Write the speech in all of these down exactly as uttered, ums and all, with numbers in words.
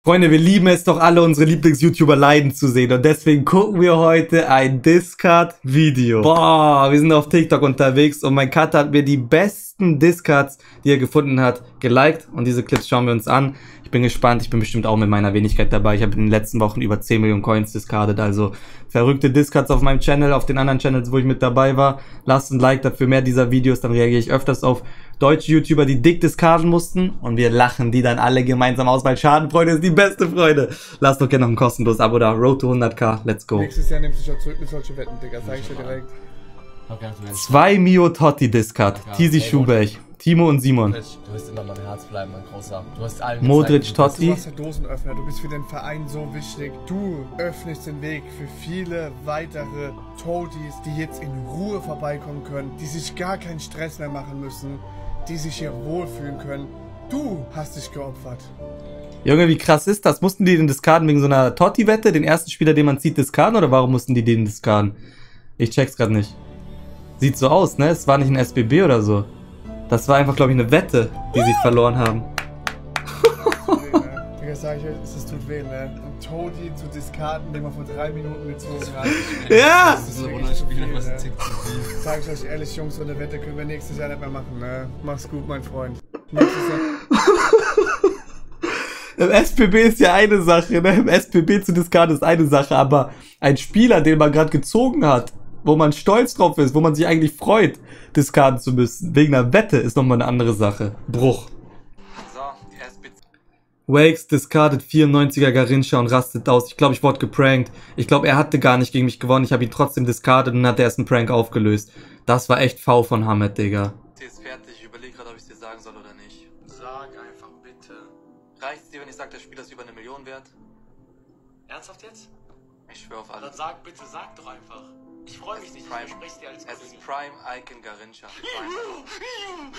Freunde, wir lieben es doch alle, unsere Lieblings-YouTuber leiden zu sehen. Und deswegen gucken wir heute ein Discard-Video. Boah, wir sind auf TikTok unterwegs und mein Cutter hat mir die besten Discards, die er gefunden hat, geliked. Und diese Clips schauen wir uns an. Ich bin gespannt, ich bin bestimmt auch mit meiner Wenigkeit dabei. Ich habe in den letzten Wochen über zehn Millionen Coins discardet. Also verrückte Discards auf meinem Channel, auf den anderen Channels, wo ich mit dabei war. Lasst ein Like dafür, mehr dieser Videos, dann reagiere ich öfters auf deutsche YouTuber, die dick discarden mussten. Und wir lachen die dann alle gemeinsam aus, weil Schadenfreude ist die beste Freude. Lasst doch gerne noch ein kostenloses Abo da. Road to hundert K, let's go. Nächstes Jahr nimmst du schon zurück mit solchen Wetten, Digga, sag ich dir direkt. Zwei Mio Totti Discard. Tizi Schuberg. Timo und Simon. Du wirst immer mein Herz bleiben, mein Großer. Du hast allen Modric, gezeigt, Totti. Du warst der Dosenöffner, du bist für den Verein so wichtig. Du öffnest den Weg für viele weitere Totis, die jetzt in Ruhe vorbeikommen können, die sich gar keinen Stress mehr machen müssen, die sich hier wohlfühlen können. Du hast dich geopfert. Junge, wie krass ist das? Mussten die den discarden wegen so einer Totti-Wette? Den ersten Spieler, den man zieht, discarden? Oder warum mussten die den discarden? Ich check's gerade nicht. Sieht so aus, ne? Es war nicht ein S B B oder so. Das war einfach, glaube ich, eine Wette, die sie verloren haben. Digga, sag ich euch, es tut weh, ne? Ein Totti zu discarden, den man vor drei Minuten gezogen hat. Ja! Das ist wirklich zu viel, ne? Sag ich euch ehrlich, Jungs, so eine Wette können wir nächstes Jahr nicht mehr machen, ne? Mach's gut, mein Freund. Nächstes Jahr. Im S P B ist ja eine Sache, ne? Im S P B zu discarden ist eine Sache, aber ein Spieler, den man gerade gezogen hat, wo man stolz drauf ist, wo man sich eigentlich freut, discarden zu müssen, wegen einer Wette, ist nochmal eine andere Sache. Bruch. Wakes discardet vierundneunziger Garincha und rastet aus. Ich glaube, ich wurde geprankt. Ich glaube, er hatte gar nicht gegen mich gewonnen. Ich habe ihn trotzdem discardet und hat erst einen Prank aufgelöst. Das war echt faul von Hamed, Digga. Ist fertig. Ich überlege gerade, ob ich es dir sagen soll oder nicht. Sag einfach bitte. Reicht es dir, wenn ich sage, der Spieler ist über eine Million wert? Ernsthaft jetzt? Ich schwöre auf Dann alles. sag bitte, sag doch einfach. Ich freue mich nicht, ich Prime. verspreche dir als Es Cousin. ist Prime Icon Garincha. Prime.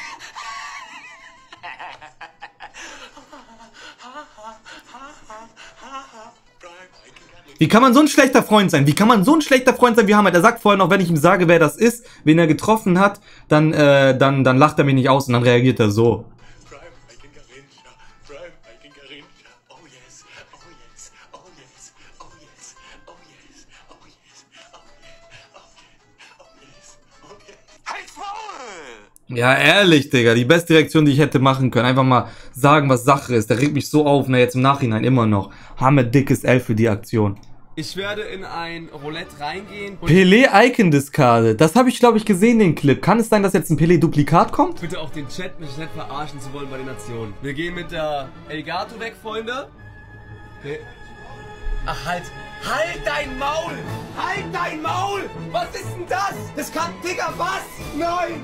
Wie kann man so ein schlechter Freund sein? Wie kann man so ein schlechter Freund sein wie Hamed? Er sagt vorher noch, wenn ich ihm sage, wer das ist, wen er getroffen hat, dann, äh, dann, dann lacht er mich nicht aus und dann reagiert er so. Prime Icon Garincha. Prime Icon Garincha. Oh yes. Oh yes. Oh yes. Oh yes. Oh yes. Oh yes. Oh yes. Oh yes. Oh yes. Halt's Maul! Ja, ehrlich, Digga, die beste Reaktion, die ich hätte machen können. Einfach mal sagen, was Sache ist. Der regt mich so auf, ne, jetzt im Nachhinein immer noch. Hamed dickes L für die Aktion. Ich werde in ein Roulette reingehen und Pelé Icon discardet. Das habe ich, glaube ich, gesehen, den Clip. Kann es sein, dass jetzt ein Pelé-Duplikat kommt? bitte auch den Chat, mich nicht verarschen zu wollen bei den Nationen. Wir gehen mit der Elgato weg, Freunde. Okay. Ach, halt. Halt dein Maul! Halt dein Maul! Was ist denn das? Das kann, Digga, was? Nein!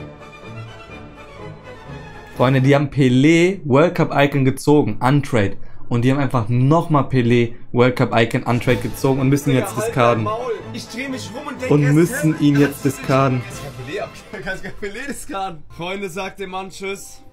Freunde, die haben Pelé World Cup Icon gezogen, Untrade. Und die haben einfach nochmal Pelé World Cup Icon Untrade gezogen und müssen ihn jetzt Digga, discarden. Halt dein Maul. Ich dreh mich rum und denk Und erst, müssen hä? ihn jetzt discarden. Ich kann Pelé ab. Ich kann kein Pelé discarden. Freunde, sagt dem Mann Tschüss.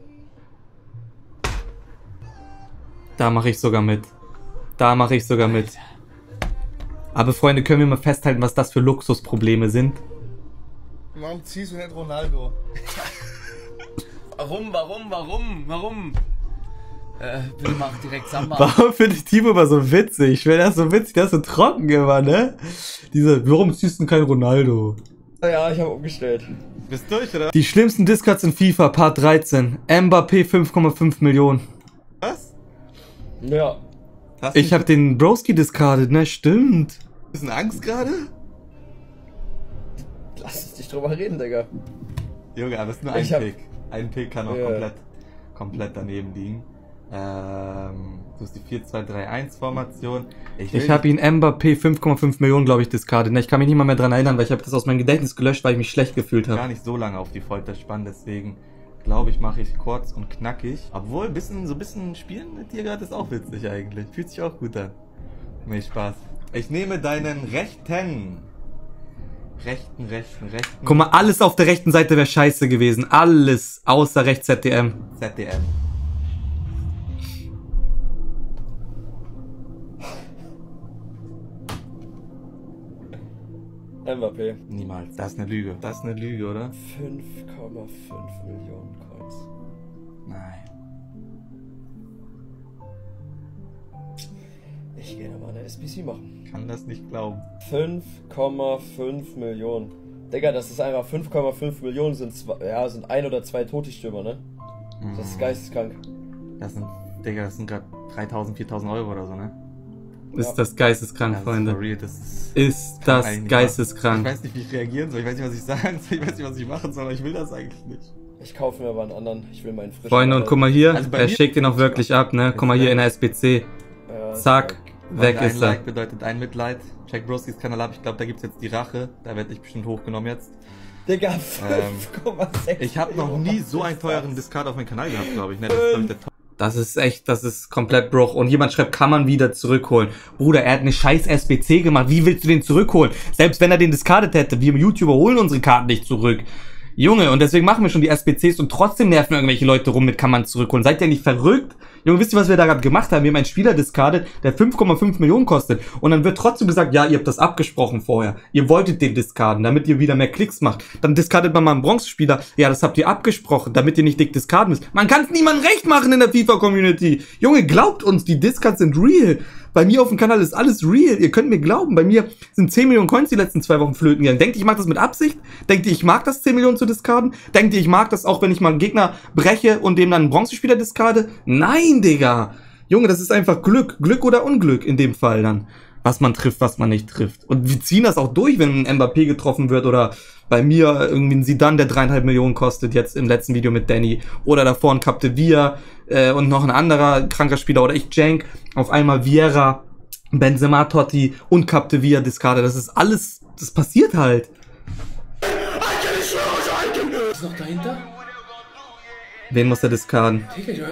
Da mache ich sogar mit. Da mache ich sogar mit. Aber Freunde, können wir mal festhalten, was das für Luxusprobleme sind? Warum ziehst du nicht Ronaldo? Warum, warum, warum, warum? Äh, bitte mach direkt Samba. Warum finde ich Timo immer so witzig? Ich finde das so witzig, der ist so trocken immer, ne? Diese, warum ziehst du denn kein Ronaldo? Ja, ich habe umgestellt. Bist durch, oder? Die schlimmsten Discards in FIFA, Part dreizehn. Mbappé fünf Komma fünf Millionen. Was? Ja. Hast du Ich habe den Broski discardet, ne? Stimmt. ein bisschen Angst gerade? Lass uns nicht drüber reden, Digga. Junge, aber es ist nur ein Ich hab- Pick. Ein Pick kann auch Ja. komplett, komplett daneben liegen. Ähm, du hast die vier zwei drei eins Formation. will Ich habe ihn Mbappé fünf Komma fünf Millionen, glaube ich, discardet. Ne? Ich kann mich nicht mal mehr dran erinnern, weil ich habe das aus meinem Gedächtnis gelöscht, weil ich mich schlecht gefühlt gar habe. nicht so lange auf die Folter spannen, deswegen glaube ich, mache ich kurz und knackig. Obwohl, ein bisschen, so ein bisschen spielen mit dir gerade ist auch witzig eigentlich. Fühlt sich auch gut an. Mir Spaß. Ich nehme deinen rechten. Rechten, rechten, rechten. Guck mal, alles auf der rechten Seite wäre scheiße gewesen. Alles außer rechts Z D M. Z D M. Mbappé. Niemals. Das ist eine Lüge. Das ist eine Lüge, oder? fünf Komma fünf Millionen Coins. Nein. Ich gehe nochmal eine S B C machen. Kann das nicht glauben. fünf Komma fünf Millionen. Digga, das ist einfach fünf Komma fünf Millionen sind zwei, ja, sind ein oder zwei Toti-Stürmer, ne? Das ist geisteskrank. Das sind, Digga, das sind gerade dreitausend, viertausend Euro oder so, ne? Ist das geisteskrank, Das ist Freunde. for real, das ist, Ist kann das eigentlich nicht geisteskrank. Ich weiß nicht, wie ich reagieren soll. Ich weiß nicht, was ich sagen soll. Ich weiß nicht, was ich machen soll, aber ich will das eigentlich nicht. Ich kaufe mir aber einen anderen. Ich will meinen frischen. Freunde, und guck mal hier, Also bei er mir- schickt ihn auch wirklich ab, ne? Guck mal hier in der S B C. Ja, Zack, weg ein ist er. Like bedeutet ein Mitleid. Check Broskis Kanal ab. Ich glaube, da gibt's jetzt die Rache. Da werde ich bestimmt hochgenommen jetzt. Digga, fünf Komma sechs. Ich habe noch nie so einen teuren Discard auf meinem Kanal gehabt, glaube ich. Ne? Das ist, glaub ich, der Das ist echt, das ist komplett Bruch. Und jemand schreibt, kann man wieder zurückholen. Bruder, er hat eine scheiß S B C gemacht. Wie willst du den zurückholen? Selbst wenn er den discardet hätte, wir YouTuber holen unsere Karten nicht zurück. Junge, und deswegen machen wir schon die S B Cs und trotzdem nerven irgendwelche Leute rum mit, kann man zurückholen. Seid ihr nicht verrückt? Junge, wisst ihr, was wir da gerade gemacht haben? Wir haben einen Spieler discardet, der fünf Komma fünf Millionen kostet. Und dann wird trotzdem gesagt, ja, ihr habt das abgesprochen vorher. Ihr wolltet den discarden, damit ihr wieder mehr Klicks macht. Dann discardet man mal einen Bronzespieler. Ja, das habt ihr abgesprochen, damit ihr nicht dick discarden müsst. Man kann es niemandem recht machen in der FIFA-Community. Junge, glaubt uns, die Discards sind real. Bei mir auf dem Kanal ist alles real. Ihr könnt mir glauben, bei mir sind zehn Millionen Coins die letzten zwei Wochen flöten gegangen. Denkt ihr, ich mag das mit Absicht? Denkt ihr, ich mag das, zehn Millionen zu discarden? Denkt ihr, ich mag das auch, wenn ich mal einen Gegner breche und dem dann einen Bronzespieler discarde? Nein, Digga. Junge, das ist einfach Glück. Glück oder Unglück in dem Fall dann. Was man trifft, was man nicht trifft. Und wir ziehen das auch durch, wenn ein Mbappé getroffen wird oder bei mir irgendwie ein Zidane, der dreieinhalb Millionen kostet, jetzt im letzten Video mit Danny. Oder davor ein Capdevia äh, und noch ein anderer kranker Spieler. Oder ich Cenk, auf einmal Vieira, Benzema, Totti und Capdevia discarde. Das ist alles, das passiert halt. Ist noch dahinter? Wen muss er discarden? Digga, ja.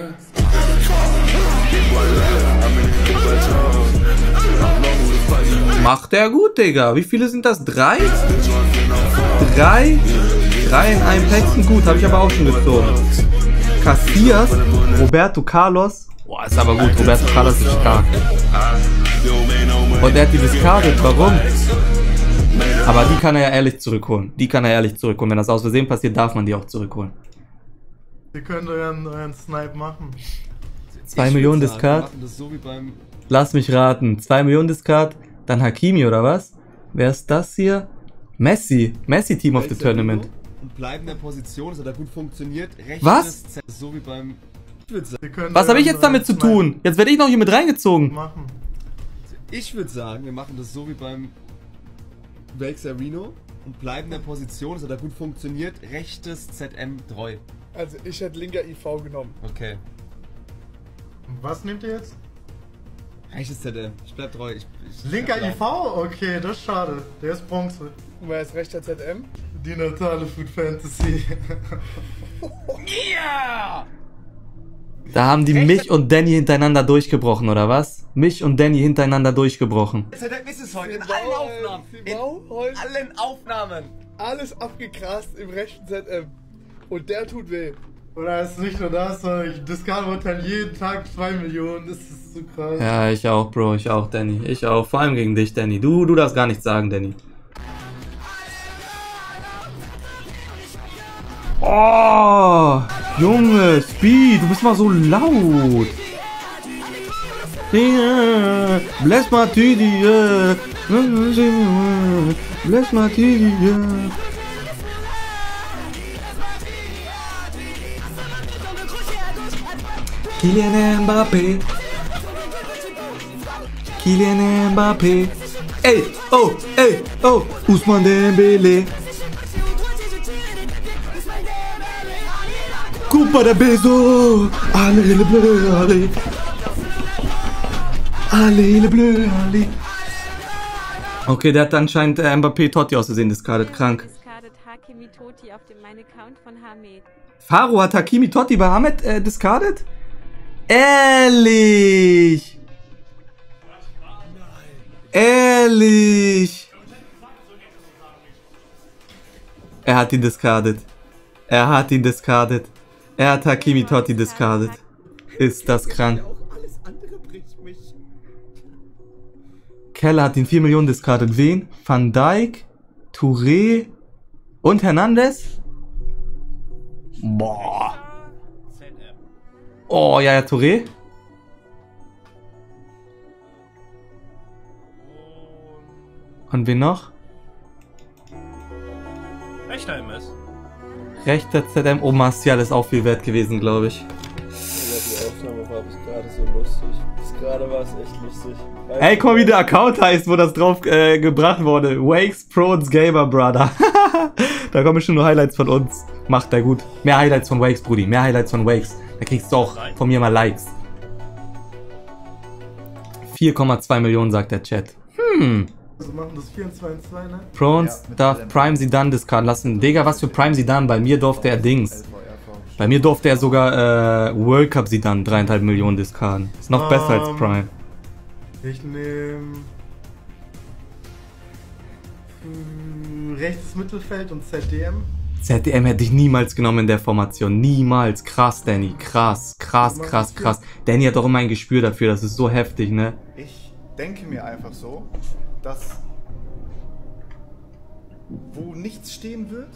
Macht er gut, Digga. Wie viele sind das? Drei? Drei? Drei in einem Päckchen? Gut, habe ich aber auch schon gezogen. Casillas, Roberto Carlos. Boah, ist aber gut. Roberto Carlos ist stark. Und er hat die discardet. Warum? Aber die kann er ja ehrlich zurückholen. Die kann er ehrlich zurückholen. Wenn das aus Versehen passiert, darf man die auch zurückholen. Ihr könnt euren, euren Snipe machen. Zwei Millionen würd sagen, wir Discard. machen das so wie beim Lass mich raten. Zwei Millionen Discard. Dann Hakimi oder was? Wer ist das hier? Messi. Messi Team of the Tournament. und bleiben in der Position, es hat da gut funktioniert. Rechtes Was? Z, so wie beim. Ich würde sagen, Ihr könnt Was habe ich euren jetzt damit zu Snipe tun? Jetzt werde ich noch hier mit reingezogen. Machen. ich würd sagen, wir machen das so wie beim Velx Reno und bleiben in der Position, es hat da gut funktioniert. Rechtes Z M treu. Also ich hätte linker I V genommen. Okay. Was nehmt ihr jetzt? Rechtes Z M. Ich bleib treu. Ich, ich Linker ja. I V? Okay, das ist schade. Der ist Bronze. Und wer ist rechter Z M? Die Natale Food Fantasy. Da haben die mich und Danny hintereinander durchgebrochen, oder was? Mich und Danny hintereinander durchgebrochen. Z M ist es heute in Genau, allen Aufnahmen. In genau, heute. allen Aufnahmen. Alles abgegrast im rechten Z M. Und der tut weh. Oder ist nicht nur das, sondern ich discard Hotel jeden Tag zwei Millionen. Das ist so krass. Ja, ich auch, Bro, ich auch, Danny. Ich auch. Vor allem gegen dich, Danny. Du, du darfst gar nichts sagen, Danny. Oh, Junge, Speed, du bist mal so laut. Yeah, bless my T D, yeah. Bless my T D, yeah. Kylian Mbappé. Kylian Mbappé. Ey, oh, ey, oh, Ousmane Dembélé. Coupa de Beso. Allez, le bleu, allez. Allez, le bleu, allez. Okay, der hat anscheinend äh, Mbappé Totti ausgesehen, discardet, krank. Discardet Hakimi Totti auf dem Mein-Account von Hamed. Faro hat Hakimi Totti bei Hamed äh, discardet? Ehrlich! Ehrlich! Er hat ihn discardet. Er hat ihn discardet. Er hat Hakimi Totti discardet. Ist das krank. Alles andere bricht mich. Keller hat ihn vier Millionen discardet. Wen? Van Dijk, Touré und Hernandez? Boah. Oh, ja, ja, Touré. Und wen noch? Rechter M S. Rechter Z M. Oh, Martial ist auch viel wert gewesen, glaube ich. Die Aufnahme war bis gerade so lustig. Bis gerade war es echt lustig. Weißt Ey, du, guck mal, wie der Account heißt, wo das drauf äh, gebracht wurde. Wakes Pro's Gamer Brother. Da kommen schon nur Highlights von uns. Macht er gut. Mehr Highlights von Wakes, Brudi. Mehr Highlights von Wakes. Da kriegst du auch von mir mal Likes. vier Komma zwei Millionen, sagt der Chat. Hm. Also machen das vier zwei zwei, ne? Prones Ja, mit darf allem. Prime Zidane discarden lassen. Digga, was für Prime Zidane? Bei mir durfte er Dings. Bei mir durfte er sogar äh, World Cup Zidane dreieinhalb Millionen discarden. Ist noch besser als Ähm, Prime. Ich nehme rechtes Mittelfeld und Z D M. Z D M hätte ich niemals genommen in der Formation. Niemals. Krass, Danny. Krass, krass, krass, krass. Danny hat auch immer ein Gespür dafür. Das ist so heftig, ne? Ich denke mir einfach so, dass wo nichts stehen wird,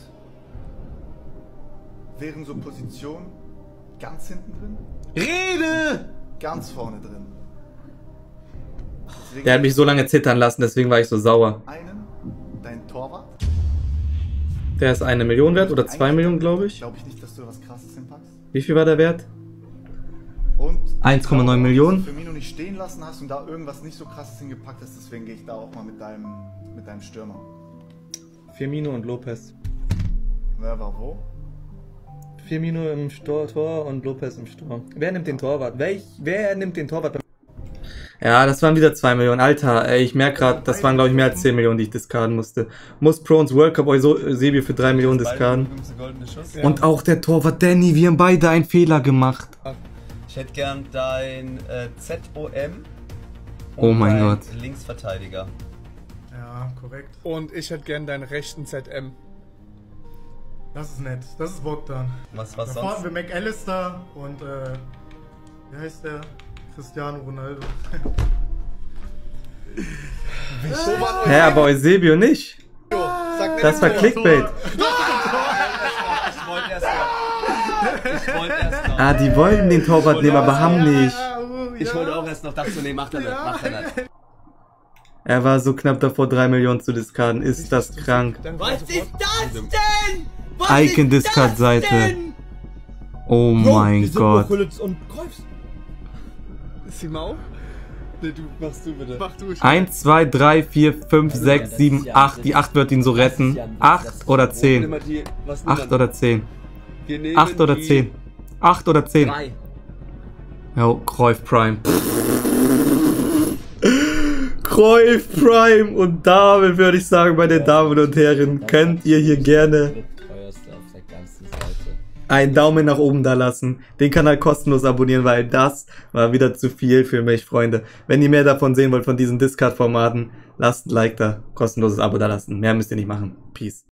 wären so Positionen ganz hinten drin. Rede! Ganz vorne drin. Deswegen Der hat mich so lange zittern lassen, deswegen war ich so sauer. einen, dein Torwart. Der ist eine Million wert oder zwei Millionen, glaube ich. Glaube ich nicht, dass du was Krasses hinpackst. Wie viel war der Wert? Und eins Komma neun Millionen. Für Firmino nicht stehen lassen hast und da irgendwas nicht so Krasses hingepackt hast, deswegen gehe ich da auch mal mit deinem, mit deinem Stürmer. Firmino und Lopez. Wer war wo? Firmino im Stor Tor und Lopez im Sturm. Wer nimmt den Torwart? Welch, wer nimmt den Torwart? Ja, das waren wieder zwei Millionen. Alter, ey, ich merke gerade, das waren, glaube ich, mehr als zehn Millionen, die ich discarden musste. Muss Prones World Cup Eusebio für drei Millionen discarden. Und auch der Torwart Danny, wir haben beide einen Fehler gemacht. Ich hätte gern dein äh, Z O M. Oh mein dein Gott. Linksverteidiger. Ja, korrekt. Und ich hätte gern deinen rechten Z M. Das ist nett. Das ist Bogdan. Was, was Da vorne sonst? wir McAllister und äh, wie heißt der? Cristiano Ronaldo. Hä, aber Eusebio nicht. Das war Clickbait. Ich wollte erst noch. Ich wollte erst noch. Ah, die wollten den Torwart nehmen, aber haben nicht. Ich wollte auch erst noch, dachte so, nee, macht er nicht, macht er nicht. Er war so knapp davor, drei Millionen zu discarden. Ist das krank? Was ist das denn? Was Icon Discard Seite. Oh mein Gott. Und Kreuz. Simau? Nee, du, machst du bitte. Mach du. eins, zwei, drei, vier, fünf, sechs, sieben, acht. Die acht wird ihn so retten. acht oder zehn. acht oder zehn. acht oder zehn. acht oder zehn. drei. Jo, Cruyff Prime. Cruyff Prime. Und damit würde ich sagen, meine Damen und Herren, könnt ihr hier gerne einen Daumen nach oben da lassen, den Kanal kostenlos abonnieren, weil das war wieder zu viel für mich, Freunde. Wenn ihr mehr davon sehen wollt, von diesen Discard-Formaten, lasst ein Like da, kostenloses Abo da lassen. Mehr müsst ihr nicht machen. Peace.